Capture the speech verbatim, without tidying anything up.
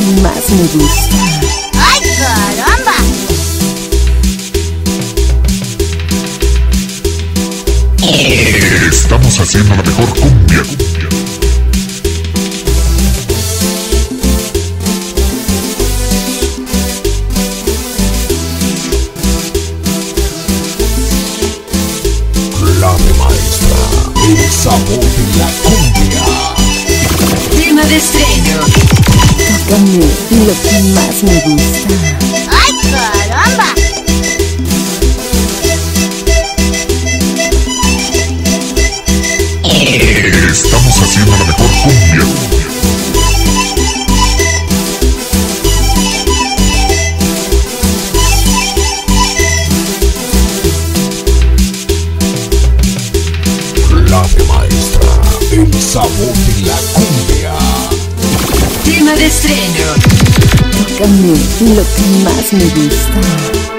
que más me gusta. ¡Ay, caramba! Estamos haciendo la mejor cumbia. Clave maestra, el sabor de la cumbia. Tema de estreno. Tócame lo que más me gusta. ¡Ay, caramba! Estamos haciendo la mejor cumbia. Clave maestra, el sabor de la cumbia. Tema de estreno. Tócame lo que más me gusta.